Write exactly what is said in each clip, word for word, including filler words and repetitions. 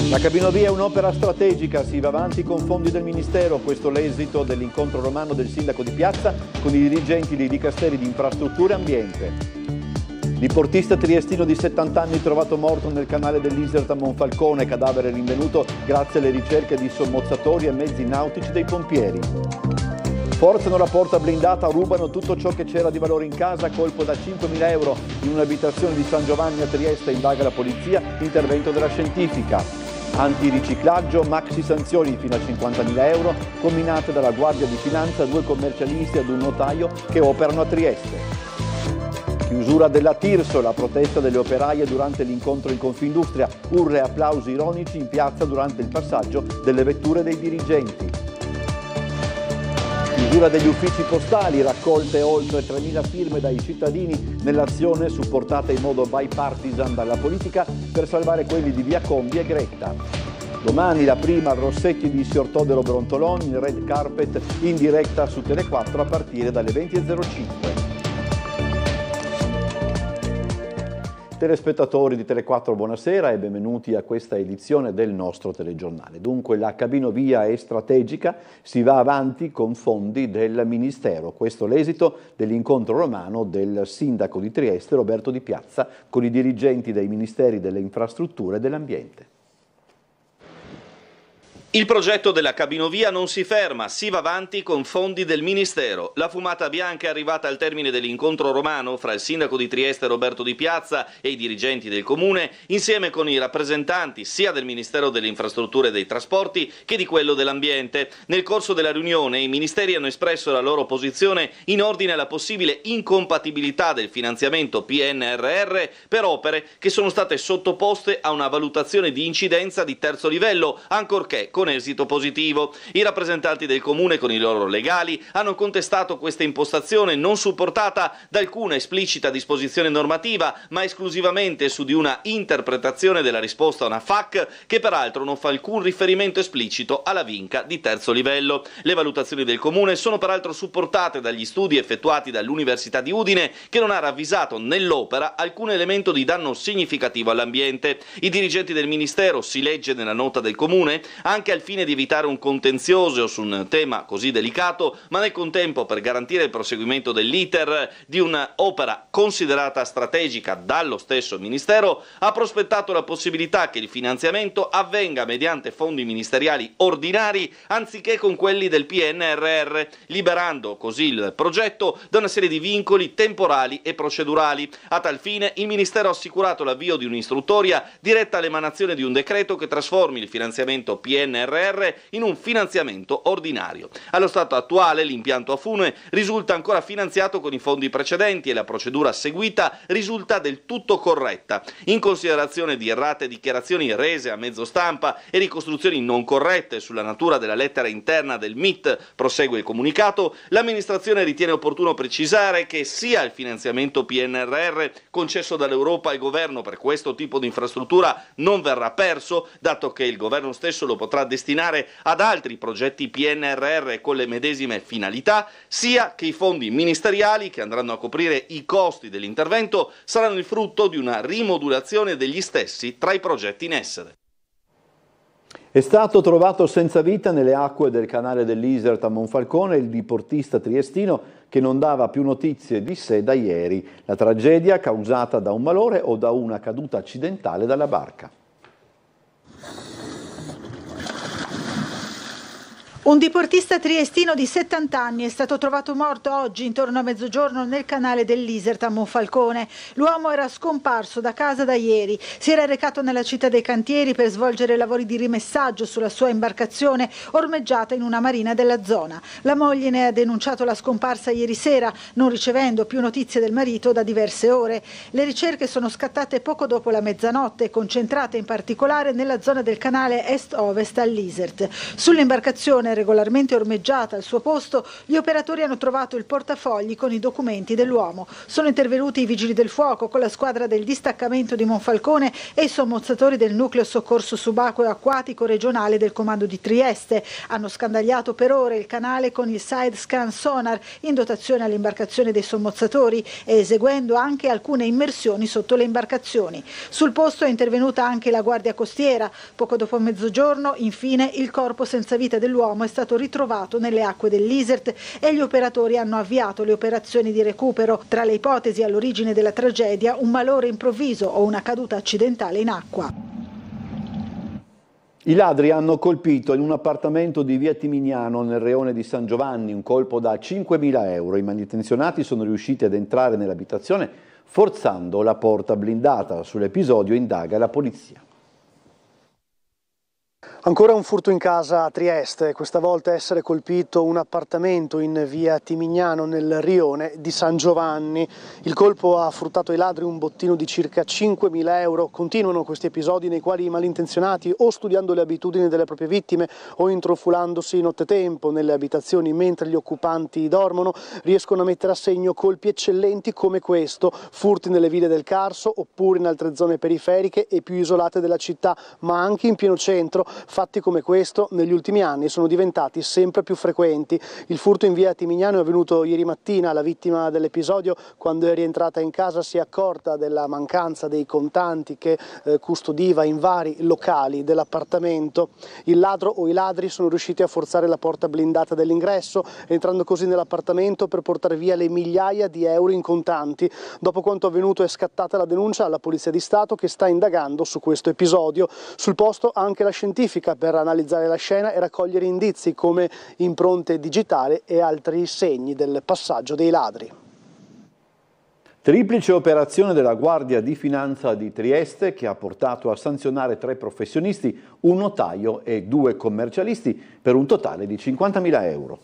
La cabinovia è un'opera strategica, si va avanti con fondi del Ministero, questo l'esito dell'incontro romano del sindaco di Piazza con i dirigenti dei dicasteri di infrastrutture e ambiente. Diportista triestino di settanta anni trovato morto nel canale dell'Iserta a Monfalcone, cadavere rinvenuto grazie alle ricerche di sommozzatori e mezzi nautici dei pompieri. Forzano la porta blindata, rubano tutto ciò che c'era di valore in casa, colpo da cinquemila euro in un'abitazione di San Giovanni a Trieste, indaga la polizia, intervento della scientifica. Antiriciclaggio, maxi sanzioni fino a cinquantamila euro, comminate dalla Guardia di Finanza a due commercialisti ad un notaio che operano a Trieste. Chiusura della Tirso, la protesta delle operaie durante l'incontro in Confindustria, urle e applausi ironici in piazza durante il passaggio delle vetture dei dirigenti. Chiusura degli uffici postali, raccolte oltre tremila firme dai cittadini nell'azione supportata in modo bipartisan dalla politica per salvare quelli di Via Convi e Gretta. Domani la prima Rossetti di Sior Todero Brontoloni in red carpet in diretta su Tele quattro a partire dalle venti e zero cinque. Telespettatori di Tele quattro, buonasera e benvenuti a questa edizione del nostro telegiornale. Dunque la cabinovia è strategica, si va avanti con fondi del Ministero. Questo è l'esito dell'incontro romano del sindaco di Trieste, Roberto Di Piazza, con i dirigenti dei Ministeri delle Infrastrutture e dell'Ambiente. Il progetto della cabinovia non si ferma, si va avanti con fondi del Ministero. La fumata bianca è arrivata al termine dell'incontro romano fra il sindaco di Trieste Roberto Di Piazza e i dirigenti del comune, insieme con i rappresentanti sia del Ministero delle Infrastrutture e dei Trasporti che di quello dell'Ambiente. Nel corso della riunione i ministeri hanno espresso la loro posizione in ordine alla possibile incompatibilità del finanziamento P N R R per opere che sono state sottoposte a una valutazione di incidenza di terzo livello, ancorché con esito positivo. I rappresentanti del comune con i loro legali hanno contestato questa impostazione non supportata da alcuna esplicita disposizione normativa, ma esclusivamente su di una interpretazione della risposta a una F A Q che peraltro non fa alcun riferimento esplicito alla vinca di terzo livello. Le valutazioni del comune sono peraltro supportate dagli studi effettuati dall'Università di Udine, che non ha ravvisato nell'opera alcun elemento di danno significativo all'ambiente. I dirigenti del Ministero, si legge nella nota del comune, anche al fine di evitare un contenzioso su un tema così delicato, ma nel contempo per garantire il proseguimento dell'iter di un'opera considerata strategica dallo stesso Ministero, ha prospettato la possibilità che il finanziamento avvenga mediante fondi ministeriali ordinari anziché con quelli del P N R R, liberando così il progetto da una serie di vincoli temporali e procedurali. A tal fine il Ministero ha assicurato l'avvio di un'istruttoria diretta all'emanazione di un decreto che trasformi il finanziamento P N R R in un finanziamento ordinario. Allo stato attuale l'impianto a fune risulta ancora finanziato con i fondi precedenti e la procedura seguita risulta del tutto corretta. In considerazione di errate dichiarazioni rese a mezzo stampa e ricostruzioni non corrette sulla natura della lettera interna del M I T, prosegue il comunicato, l'amministrazione ritiene opportuno precisare che sia il finanziamento P N R R concesso dall'Europa al governo per questo tipo di infrastruttura non verrà perso, dato che il governo stesso lo potrà destinare ad altri progetti P N R R con le medesime finalità, sia che i fondi ministeriali che andranno a coprire i costi dell'intervento saranno il frutto di una rimodulazione degli stessi tra i progetti in essere. È stato trovato senza vita nelle acque del canale dell'Iserta a Monfalcone il diportista triestino che non dava più notizie di sé da ieri. La tragedia causata da un malore o da una caduta accidentale dalla barca. Un diportista triestino di settanta anni è stato trovato morto oggi intorno a mezzogiorno nel canale dell'Iserta a Monfalcone. L'uomo era scomparso da casa da ieri. Si era recato nella città dei cantieri per svolgere lavori di rimessaggio sulla sua imbarcazione ormeggiata in una marina della zona. La moglie ne ha denunciato la scomparsa ieri sera, non ricevendo più notizie del marito da diverse ore. Le ricerche sono scattate poco dopo la mezzanotte, concentrate in particolare nella zona del canale est-ovest all'Isert. Sull'imbarcazione regolarmente ormeggiata al suo posto, gli operatori hanno trovato il portafogli con i documenti dell'uomo. Sono intervenuti i vigili del fuoco con la squadra del distaccamento di Monfalcone e i sommozzatori del nucleo soccorso subacqueo acquatico regionale del comando di Trieste. Hanno scandagliato per ore il canale con il side scan sonar in dotazione all'imbarcazione dei sommozzatori e eseguendo anche alcune immersioni sotto le imbarcazioni. Sul posto è intervenuta anche la Guardia Costiera. Poco dopo mezzogiorno, infine, il corpo senza vita dell'uomo è stato ritrovato nelle acque dell'Isert e gli operatori hanno avviato le operazioni di recupero. Tra le ipotesi all'origine della tragedia, un malore improvviso o una caduta accidentale in acqua. I ladri hanno colpito in un appartamento di via Timignano nel reone di San Giovanni un colpo da cinquemila euro. I malintenzionati sono riusciti ad entrare nell'abitazione forzando la porta blindata. Sull'episodio indaga la polizia. Ancora un furto in casa a Trieste, questa volta essere colpito un appartamento in via Timignano nel rione di San Giovanni. Il colpo ha fruttato ai ladri un bottino di circa cinquemila euro. Continuano questi episodi nei quali i malintenzionati, o studiando le abitudini delle proprie vittime o intrufolandosi nottetempo nelle abitazioni mentre gli occupanti dormono, riescono a mettere a segno colpi eccellenti come questo: furti nelle ville del Carso oppure in altre zone periferiche e più isolate della città, ma anche in pieno centro. Fatti come questo negli ultimi anni sono diventati sempre più frequenti. Il furto in via Timignano è avvenuto ieri mattina. La vittima dell'episodio, quando è rientrata in casa, si è accorta della mancanza dei contanti che eh, custodiva in vari locali dell'appartamento. Il ladro o i ladri sono riusciti a forzare la porta blindata dell'ingresso, entrando così nell'appartamento per portare via le migliaia di euro in contanti. Dopo quanto avvenuto è scattata la denuncia alla Polizia di Stato, che sta indagando su questo episodio. Sul posto anche la scientifica per analizzare la scena e raccogliere indizi come impronte digitali e altri segni del passaggio dei ladri. Triplice operazione della Guardia di Finanza di Trieste che ha portato a sanzionare tre professionisti, un notaio e due commercialisti per un totale di cinquantamila euro.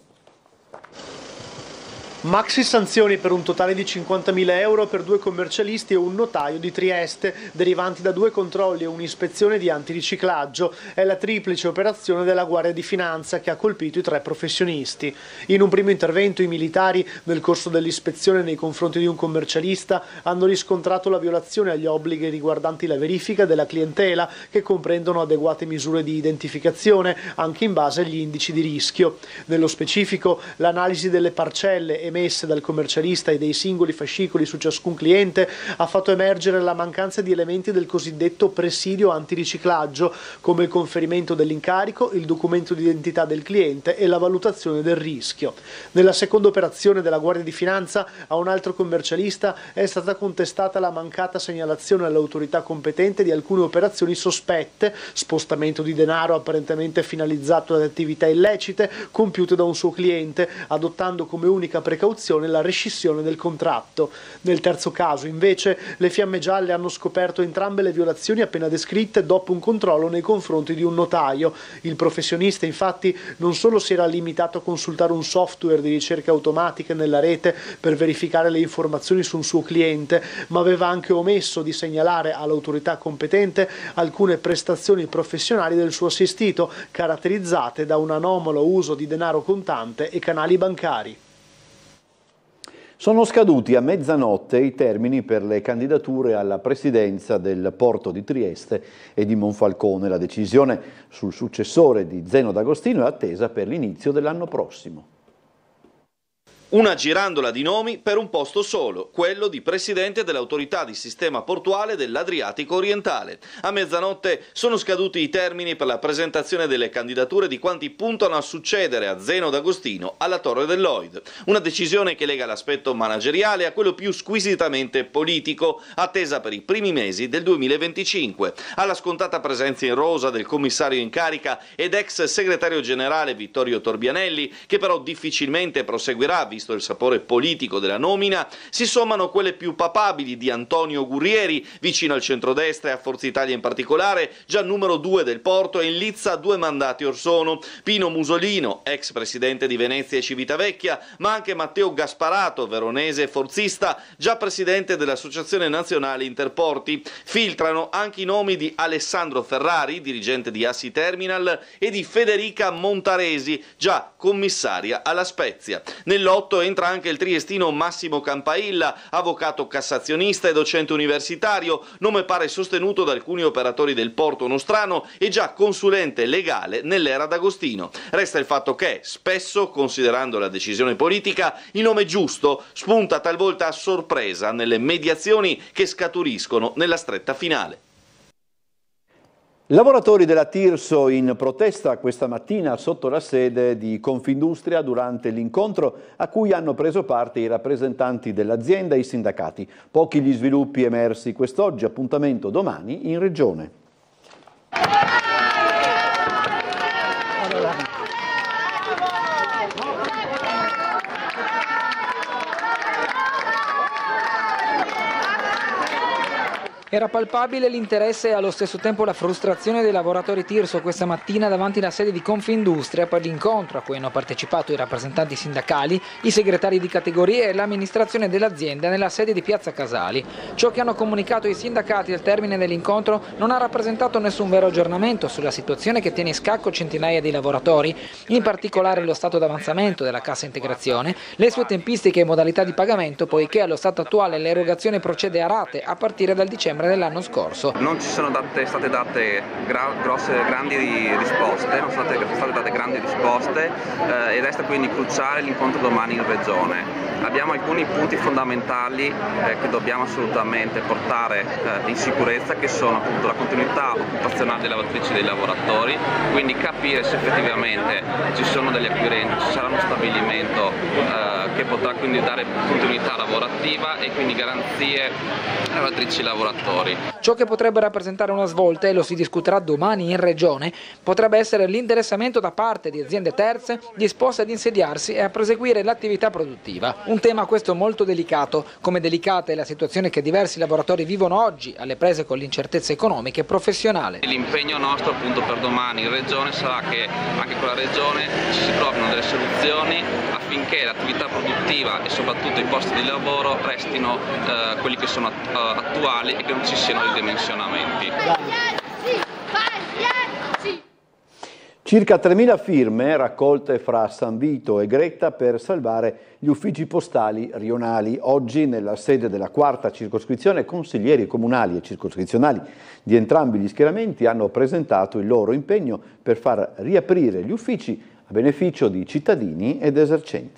Maxi sanzioni per un totale di cinquantamila euro per due commercialisti e un notaio di Trieste, derivanti da due controlli e un'ispezione di antiriciclaggio. È la triplice operazione della Guardia di Finanza che ha colpito i tre professionisti. In un primo intervento i militari, nel corso dell'ispezione nei confronti di un commercialista, hanno riscontrato la violazione agli obblighi riguardanti la verifica della clientela, che comprendono adeguate misure di identificazione, anche in base agli indici di rischio. Nello specifico, l'analisi delle parcelle e emesse dal commercialista e dei singoli fascicoli su ciascun cliente ha fatto emergere la mancanza di elementi del cosiddetto presidio antiriciclaggio, come il conferimento dell'incarico, il documento di identità del cliente e la valutazione del rischio. Nella seconda operazione della Guardia di Finanza a un altro commercialista è stata contestata la mancata segnalazione all'autorità competente di alcune operazioni sospette, spostamento di denaro apparentemente finalizzato ad attività illecite compiute da un suo cliente, adottando come unica precauzione la rescissione del contratto. Nel terzo caso, invece, le Fiamme Gialle hanno scoperto entrambe le violazioni appena descritte dopo un controllo nei confronti di un notaio. Il professionista, infatti, non solo si era limitato a consultare un software di ricerca automatica nella rete per verificare le informazioni su un suo cliente, ma aveva anche omesso di segnalare all'autorità competente alcune prestazioni professionali del suo assistito, caratterizzate da un anomalo uso di denaro contante e canali bancari. Sono scaduti a mezzanotte i termini per le candidature alla presidenza del Porto di Trieste e di Monfalcone. La decisione sul successore di Zeno D'Agostino è attesa per l'inizio dell'anno prossimo. Una girandola di nomi per un posto solo, quello di presidente dell'autorità di sistema portuale dell'Adriatico orientale. A mezzanotte sono scaduti i termini per la presentazione delle candidature di quanti puntano a succedere a Zeno D'Agostino alla Torre del Lloyd. Una decisione che lega l'aspetto manageriale a quello più squisitamente politico, attesa per i primi mesi del duemilaventicinque. Alla scontata presenza in rosa del commissario in carica ed ex segretario generale Vittorio Torbianelli, che però difficilmente proseguirà visto il sapore politico della nomina, si sommano quelle più papabili di Antonio Gurrieri, vicino al centrodestra e a Forza Italia in particolare, già numero due del Porto e in lizza due mandati or sono, Pino Musolino, ex presidente di Venezia e Civitavecchia, ma anche Matteo Gasparato, veronese e forzista, già presidente dell'Associazione Nazionale Interporti. Filtrano anche i nomi di Alessandro Ferrari, dirigente di Assi Terminal, e di Federica Montaresi, già commissaria alla Spezia. Nel lotto entra anche il triestino Massimo Campailla, avvocato cassazionista e docente universitario, nome pare sostenuto da alcuni operatori del porto nostrano e già consulente legale nell'era D'Agostino. Resta il fatto che, spesso, considerando la decisione politica, il nome giusto spunta talvolta a sorpresa nelle mediazioni che scaturiscono nella stretta finale. Lavoratori della Tirso in protesta questa mattina sotto la sede di Confindustria durante l'incontro a cui hanno preso parte i rappresentanti dell'azienda e i sindacati. Pochi gli sviluppi emersi quest'oggi, appuntamento domani in Regione. Era palpabile l'interesse e allo stesso tempo la frustrazione dei lavoratori Tirso questa mattina davanti alla sede di Confindustria per l'incontro a cui hanno partecipato i rappresentanti sindacali, i segretari di categoria e l'amministrazione dell'azienda nella sede di Piazza Casali. Ciò che hanno comunicato i sindacati al termine dell'incontro non ha rappresentato nessun vero aggiornamento sulla situazione che tiene in scacco centinaia di lavoratori, in particolare lo stato d'avanzamento della cassa integrazione, le sue tempistiche e modalità di pagamento, poiché allo stato attuale l'erogazione procede a rate a partire dal dicembre dell'anno scorso. Non ci sono date, state date gra grosse, grandi risposte, non sono state, state date grandi risposte eh, e resta quindi cruciale l'incontro domani in Regione. Abbiamo alcuni punti fondamentali eh, che dobbiamo assolutamente portare eh, in sicurezza, che sono appunto la continuità occupazionale delle lavoratrici e dei lavoratori, quindi capire se effettivamente ci sono degli acquirenti, ci sarà uno stabilimento eh, che potrà quindi dare continuità lavorativa e quindi garanzie alle lavoratrici e lavoratori. Ciò che potrebbe rappresentare una svolta, e lo si discuterà domani in Regione, potrebbe essere l'interessamento da parte di aziende terze disposte ad insediarsi e a proseguire l'attività produttiva. Un tema questo molto delicato, come delicata è la situazione che diversi lavoratori vivono oggi alle prese con l'incertezza economica e professionale. L'impegno nostro appunto per domani in Regione sarà che anche con la Regione ci si trovino delle soluzioni affinché l'attività produttiva e soprattutto i posti di lavoro restino eh, quelli che sono attuali e che non ci siano ridimensionamenti. Circa tremila firme raccolte fra San Vito e Gretta per salvare gli uffici postali rionali. Oggi nella sede della quarta circoscrizione consiglieri comunali e circoscrizionali di entrambi gli schieramenti hanno presentato il loro impegno per far riaprire gli uffici a beneficio di cittadini ed esercenti.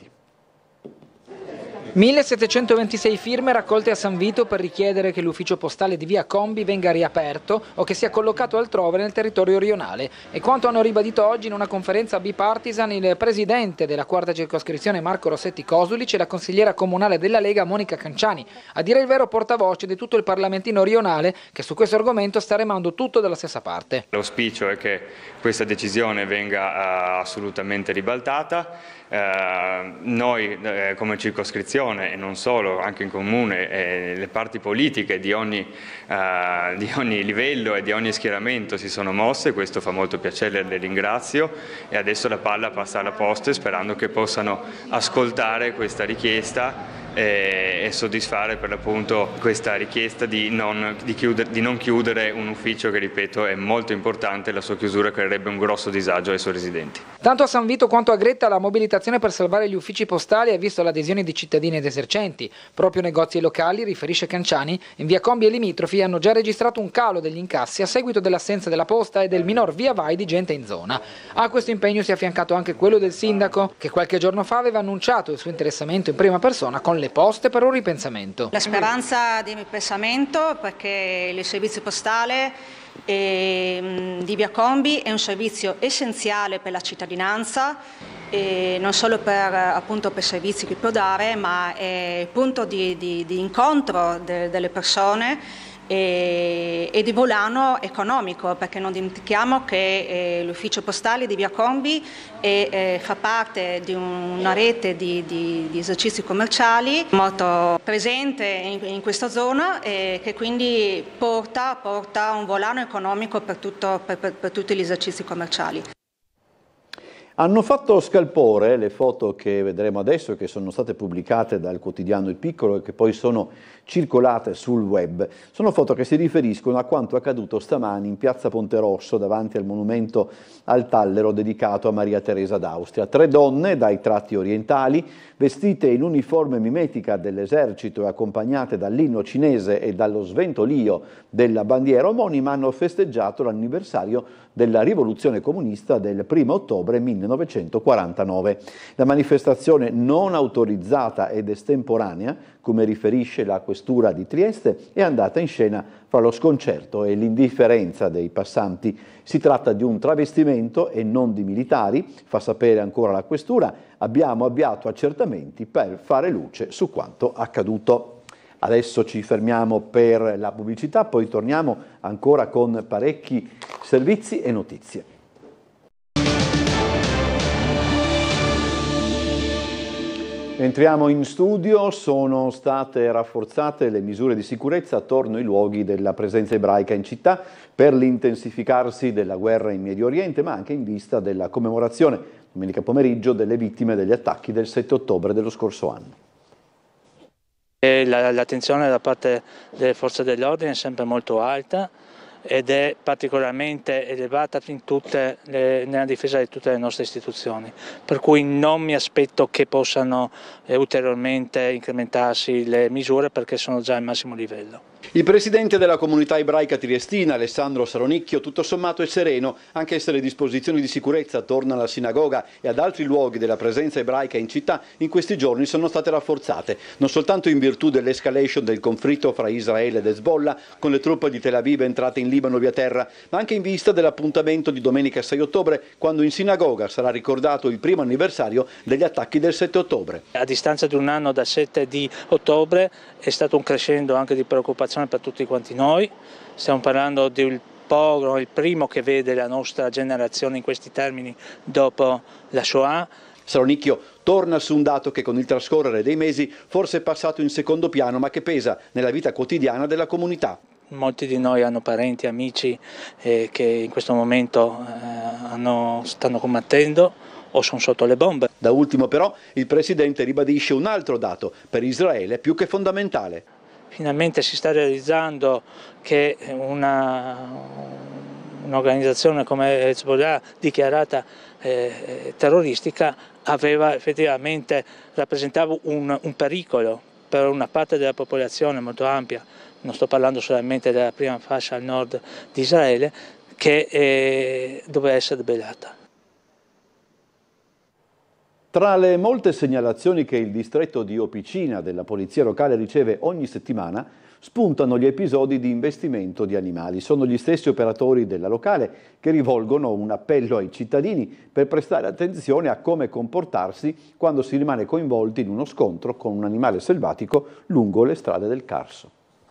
millesettecentoventisei firme raccolte a San Vito per richiedere che l'ufficio postale di via Combi venga riaperto o che sia collocato altrove nel territorio rionale. E quanto hanno ribadito oggi in una conferenza bipartisan il presidente della quarta circoscrizione Marco Rossetti Cosulic e la consigliera comunale della Lega Monica Canciani, a dire il vero portavoce di tutto il parlamentino rionale che su questo argomento sta remando tutto dalla stessa parte. L'auspicio è che questa decisione venga uh, assolutamente ribaltata. Uh, noi uh, come circoscrizione e non solo, anche in comune, eh, le parti politiche di ogni, uh, di ogni livello e di ogni schieramento si sono mosse, questo fa molto piacere, le ringrazio, e adesso la palla passa alla Poste sperando che possano ascoltare questa richiesta e, e soddisfare per l'appunto questa richiesta di non, di, chiudere, di non chiudere un ufficio che, ripeto, è molto importante. La sua chiusura creerebbe un grosso disagio ai suoi residenti. Tanto a San Vito quanto a Gretta la mobilitazione per salvare gli uffici postali ha visto l'adesione di cittadini ed esercenti. Proprio negozi locali, riferisce Canciani, in via Combi e limitrofi hanno già registrato un calo degli incassi a seguito dell'assenza della posta e del minor via vai di gente in zona. A questo impegno si è affiancato anche quello del sindaco, che qualche giorno fa aveva annunciato il suo interessamento in prima persona con le poste per un ripensamento. La speranza di ripensamento, perché il servizio postale eh, di via Combi è un servizio essenziale per la cittadinanza, e non solo per, appunto, per servizi che può dare, ma è il punto di, di, di incontro de, delle persone e, e di volano economico, perché non dimentichiamo che eh, l'ufficio postale di Via Combi è, eh, fa parte di una rete di, di, di esercizi commerciali molto presente in, in questa zona e che quindi porta, porta un volano economico per, tutto, per, per, per tutti gli esercizi commerciali. Hanno fatto scalpore le foto che vedremo adesso, che sono state pubblicate dal quotidiano Il Piccolo e che poi sono circolate sul web. Sono foto che si riferiscono a quanto accaduto stamani in piazza Ponte Rosso davanti al monumento al Tallero dedicato a Maria Teresa d'Austria. Tre donne dai tratti orientali, vestite in uniforme mimetica dell'esercito e accompagnate dall'inno cinese e dallo sventolio della bandiera omonima, hanno festeggiato l'anniversario della rivoluzione comunista del primo ottobre millenovecentoquarantanove. La manifestazione non autorizzata ed estemporanea, come riferisce la Questura di Trieste, è andata in scena fra lo sconcerto e l'indifferenza dei passanti. Si tratta di un travestimento e non di militari, fa sapere ancora la Questura. Abbiamo avviato accertamenti per fare luce su quanto accaduto. Adesso ci fermiamo per la pubblicità, poi torniamo ancora con parecchi servizi e notizie. Entriamo in studio, sono state rafforzate le misure di sicurezza attorno ai luoghi della presenza ebraica in città per l'intensificarsi della guerra in Medio Oriente, ma anche in vista della commemorazione domenica pomeriggio delle vittime degli attacchi del sette ottobre dello scorso anno. L'attenzione da parte delle forze dell'ordine è sempre molto alta ed è particolarmente elevata in tutte le, nella difesa di tutte le nostre istituzioni, per cui non mi aspetto che possano eh, ulteriormente incrementarsi le misure perché sono già al massimo livello. Il presidente della comunità ebraica triestina, Alessandro Saronicchio, tutto sommato è sereno, anche se le disposizioni di sicurezza attorno alla sinagoga e ad altri luoghi della presenza ebraica in città in questi giorni sono state rafforzate, non soltanto in virtù dell'escalation del conflitto fra Israele ed Hezbollah, con le truppe di Tel Aviv entrate in Libano via terra, ma anche in vista dell'appuntamento di domenica sei ottobre, quando in sinagoga sarà ricordato il primo anniversario degli attacchi del sette ottobre. A distanza di un anno dal sette di ottobre è stato un crescendo anche di preoccupazione per tutti quanti noi. Stiamo parlando del pogrom, il primo che vede la nostra generazione in questi termini dopo la Shoah. Saronicchio torna su un dato che con il trascorrere dei mesi forse è passato in secondo piano, ma che pesa nella vita quotidiana della comunità. Molti di noi hanno parenti, amici eh, che in questo momento eh, hanno, stanno combattendo o sono sotto le bombe. Da ultimo però il Presidente ribadisce un altro dato per Israele più che fondamentale. Finalmente si sta realizzando che un'organizzazione come Hezbollah, dichiarata eh, terroristica, aveva effettivamente rappresentava un, un pericolo per una parte della popolazione molto ampia, non sto parlando solamente della prima fascia al nord di Israele, che eh, doveva essere debellata. Tra le molte segnalazioni che il distretto di Opicina della Polizia Locale riceve ogni settimana, spuntano gli episodi di investimento di animali. Sono gli stessi operatori della locale che rivolgono un appello ai cittadini per prestare attenzione a come comportarsi quando si rimane coinvolti in uno scontro con un animale selvatico lungo le strade del Carso.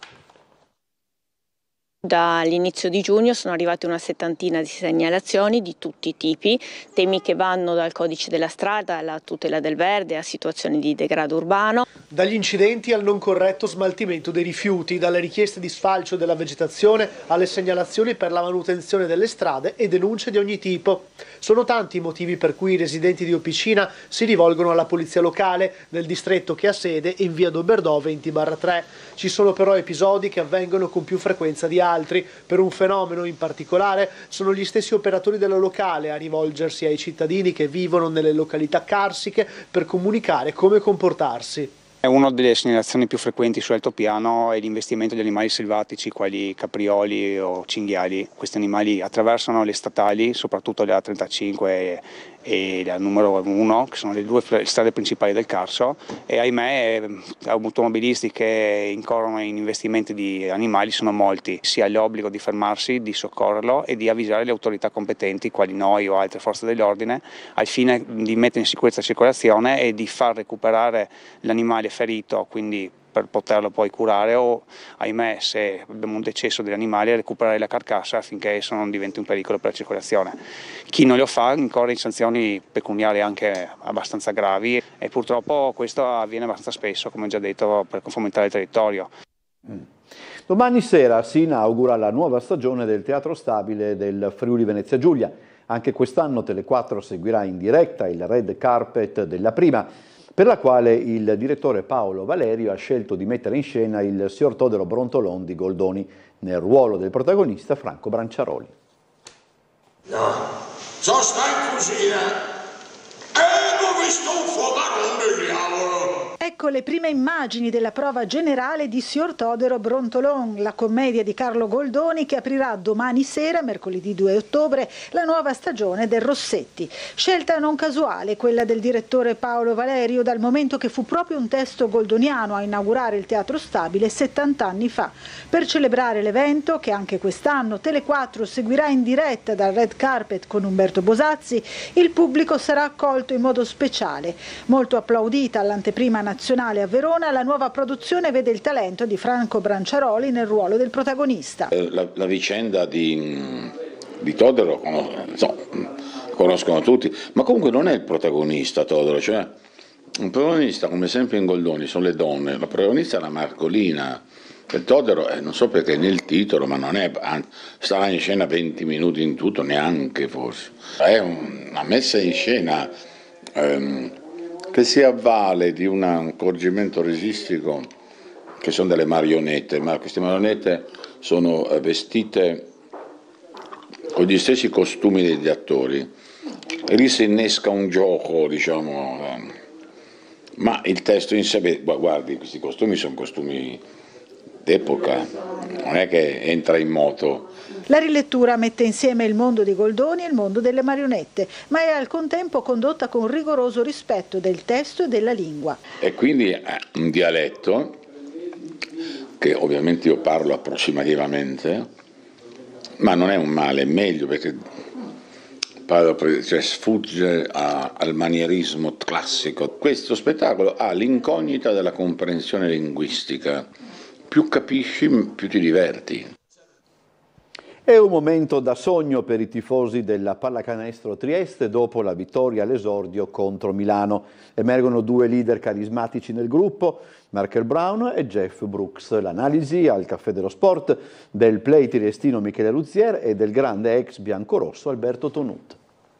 Dall'inizio di giugno sono arrivate una settantina di segnalazioni di tutti i tipi, temi che vanno dal codice della strada alla tutela del verde a situazioni di degrado urbano. Dagli incidenti al non corretto smaltimento dei rifiuti, dalle richieste di sfalcio della vegetazione alle segnalazioni per la manutenzione delle strade e denunce di ogni tipo. Sono tanti i motivi per cui i residenti di Opicina si rivolgono alla polizia locale del distretto che ha sede in via Doberdò venti barra tre. Ci sono però episodi che avvengono con più frequenza di altri. Altri, per un fenomeno in particolare, sono gli stessi operatori della locale a rivolgersi ai cittadini che vivono nelle località carsiche per comunicare come comportarsi. Una delle segnalazioni più frequenti su altopiano è l'investimento di animali selvatici quali caprioli o cinghiali. Questi animali attraversano le statali, soprattutto la trentacinque e la numero uno, che sono le due strade principali del Carso, e ahimè automobilisti che incorrono in investimenti di animali sono molti. Si ha l'obbligo di fermarsi, di soccorrerlo e di avvisare le autorità competenti, quali noi o altre forze dell'ordine, al fine di mettere in sicurezza la circolazione e di far recuperare l'animale ferito, quindi per poterlo poi curare o, ahimè, se abbiamo un decesso degli animali, recuperare la carcassa affinché esso non diventi un pericolo per la circolazione. Chi non lo fa incorre in sanzioni pecuniarie anche abbastanza gravi e purtroppo questo avviene abbastanza spesso, come già detto, per conformità del territorio. Mm. Domani sera si inaugura la nuova stagione del Teatro Stabile del Friuli Venezia Giulia. Anche quest'anno Tele quattro seguirà in diretta il red carpet della prima, per la quale il direttore Paolo Valerio ha scelto di mettere in scena il signor Todero Brontolon di Goldoni nel ruolo del protagonista Franco Branciaroli. No, sono sta in cucina e ho visto un fogarone del diavolo. Ecco le prime immagini della prova generale di Signor Todero Brontolon, la commedia di Carlo Goldoni che aprirà domani sera, mercoledì due ottobre, la nuova stagione del Rossetti. Scelta non casuale quella del direttore Paolo Valerio, dal momento che fu proprio un testo goldoniano a inaugurare il Teatro Stabile settanta anni fa. Per celebrare l'evento, che anche quest'anno Tele quattro seguirà in diretta dal red carpet con Umberto Bosazzi, il pubblico sarà accolto in modo speciale. Molto applaudita all'anteprima nazionale a Verona, la nuova produzione vede il talento di Franco Branciaroli nel ruolo del protagonista. La, la vicenda di, di Todero so, conoscono tutti, ma comunque non è il protagonista Todero, cioè un protagonista come sempre in Goldoni sono le donne, la protagonista è la Marcolina. Il Todero, eh, non so perché nel titolo, ma non è, starà in scena venti minuti in tutto, neanche forse. È una messa in scena ehm, che si avvale di un accorgimento resistico, che sono delle marionette, ma queste marionette sono vestite con gli stessi costumi degli attori, e lì si innesca un gioco, diciamo, eh, ma il testo in sé, beh, guardi, questi costumi sono costumi d'epoca, non è che entra in moto. La rilettura mette insieme il mondo di Goldoni e il mondo delle marionette, ma è al contempo condotta con rigoroso rispetto del testo e della lingua. E quindi è un dialetto che ovviamente io parlo approssimativamente, ma non è un male, è meglio perché parlo, cioè, sfugge a, al manierismo classico. Questo spettacolo ha l'incognita della comprensione linguistica. Più capisci, più ti diverti. È un momento da sogno per i tifosi della Pallacanestro Trieste dopo la vittoria all'esordio contro Milano. Emergono due leader carismatici nel gruppo, Markel Brown e Jeff Brooks. L'analisi al Caffè dello Sport del play triestino Michele Luzier e del grande ex biancorosso Alberto Tonut.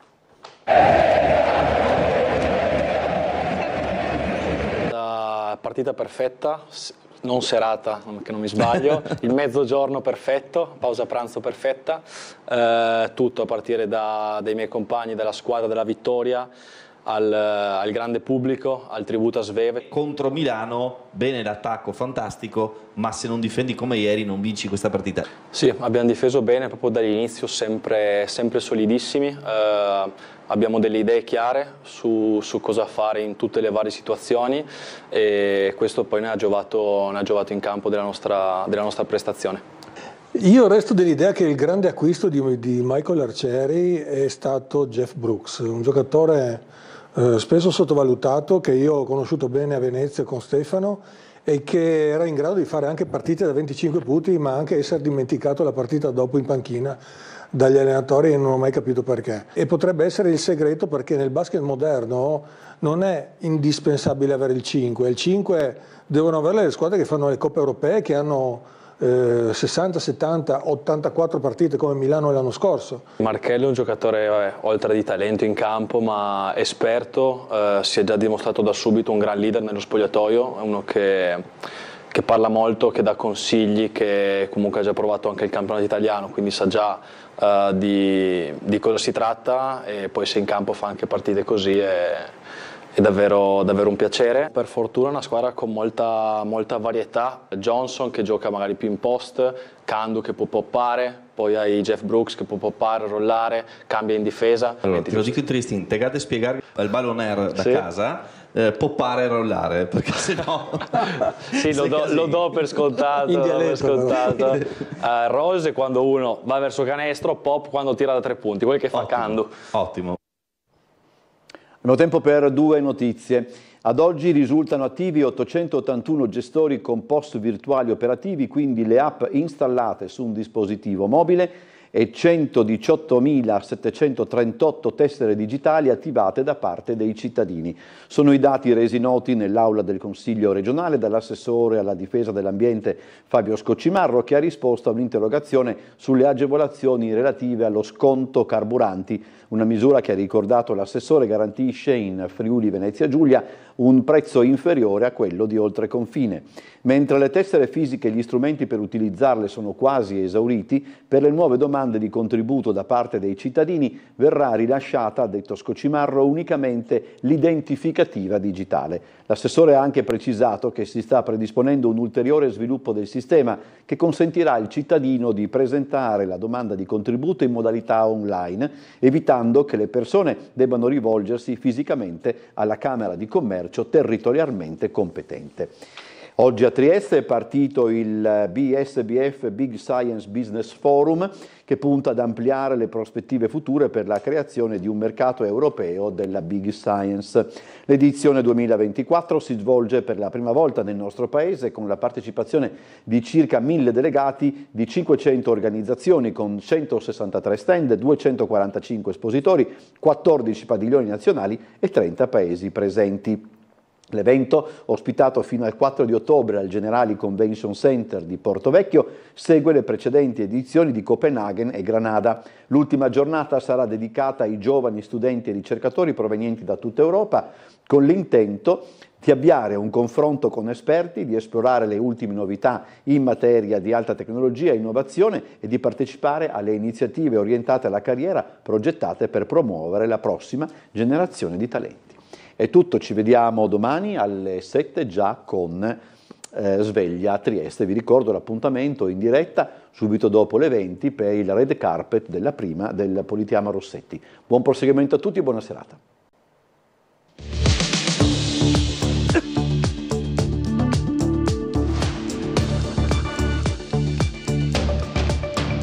La partita perfetta, non serata, che non mi sbaglio, il mezzogiorno perfetto, pausa pranzo perfetta, eh, tutto a partire da, dai miei compagni della squadra della vittoria, al, al grande pubblico, al tributo a Sveve. Contro Milano, bene l'attacco, fantastico, ma se non difendi come ieri non vinci questa partita. Sì, abbiamo difeso bene proprio dall'inizio, sempre, sempre solidissimi, eh, abbiamo delle idee chiare su, su cosa fare in tutte le varie situazioni e questo poi ne ha giovato, ne ha giovato in campo della nostra, della nostra prestazione. Io resto dell'idea che il grande acquisto di, di Michael Arcieri è stato Jeff Brooks, un giocatore eh, spesso sottovalutato che io ho conosciuto bene a Venezia con Stefano e che era in grado di fare anche partite da venticinque punti, ma anche essere dimenticato la partita dopo in panchina dagli allenatori e non ho mai capito perché. E potrebbe essere il segreto perché nel basket moderno non è indispensabile avere il cinque, il cinque devono avere le squadre che fanno le coppe europee, che hanno eh, sessanta, settanta, ottantaquattro partite come Milano l'anno scorso. Marchello è un giocatore eh, oltre di talento in campo ma esperto, eh, si è già dimostrato da subito un gran leader nello spogliatoio, è uno che, che parla molto, che dà consigli, che comunque ha già provato anche il campionato italiano, quindi sa già uh, di, di cosa si tratta e poi se in campo fa anche partite così è, è davvero, davvero un piacere. Per fortuna è una squadra con molta, molta varietà, Johnson che gioca magari più in post, Candu che può poppare, poi hai Jeff Brooks che può poppare, rollare, cambia in difesa. Allora, te lo dico in Triestin, te gade spiegare al balloner da sì. casa eh, poppare e rollare, perché sennò sì, lo do, lo do per scontato, in dialetto, per scontato. Uh, Rose quando uno va verso canestro, pop quando tira da tre punti, quel che fa ottimo, Candu. Ottimo. Abbiamo tempo per due notizie. Ad oggi risultano attivi ottocentottantuno gestori con post virtuali operativi, quindi le app installate su un dispositivo mobile, e centodiciottomilasettecentotrentotto tessere digitali attivate da parte dei cittadini. Sono i dati resi noti nell'aula del Consiglio regionale dall'assessore alla difesa dell'ambiente Fabio Scoccimarro, che ha risposto a un'interrogazione sulle agevolazioni relative allo sconto carburanti, una misura che, ha ricordato l'assessore, garantisce in Friuli Venezia Giulia un prezzo inferiore a quello di oltreconfine. Mentre le tessere fisiche e gli strumenti per utilizzarle sono quasi esauriti, per le nuove domande di contributo da parte dei cittadini verrà rilasciata, ha detto Scoccimarro, unicamente l'identificativa digitale. L'assessore ha anche precisato che si sta predisponendo un ulteriore sviluppo del sistema che consentirà al cittadino di presentare la domanda di contributo in modalità online, evitando che le persone debbano rivolgersi fisicamente alla Camera di Commercio territorialmente competente. Oggi a Trieste è partito il B S B F Big Science Business Forum, che punta ad ampliare le prospettive future per la creazione di un mercato europeo della Big Science. L'edizione duemilaventiquattro si svolge per la prima volta nel nostro paese con la partecipazione di circa mille delegati di cinquecento organizzazioni con centosessantatré stand, duecentoquarantacinque espositori, quattordici padiglioni nazionali e trenta paesi presenti. L'evento, ospitato fino al quattro di ottobre al Generali Convention Center di Portovecchio, segue le precedenti edizioni di Copenaghen e Granada. L'ultima giornata sarà dedicata ai giovani studenti e ricercatori provenienti da tutta Europa, con l'intento di avviare un confronto con esperti, di esplorare le ultime novità in materia di alta tecnologia e innovazione e di partecipare alle iniziative orientate alla carriera progettate per promuovere la prossima generazione di talenti. È tutto, ci vediamo domani alle sette già con eh, Sveglia a Trieste. Vi ricordo l'appuntamento in diretta subito dopo le venti per il red carpet della prima del Politeama Rossetti. Buon proseguimento a tutti e buona serata.